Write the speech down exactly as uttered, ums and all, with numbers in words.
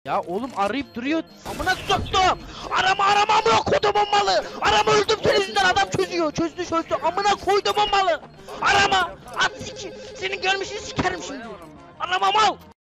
Ya oğlum arayıp duruyor. Amına soktum. Arama arama amına kodumun malı. Arama öldüm senin yüzünden adam çözüyor. Çözdü çözdü amına koydumun malı. Arama. At siki. Senin görmüşünü sikerim şimdi. Arama mal.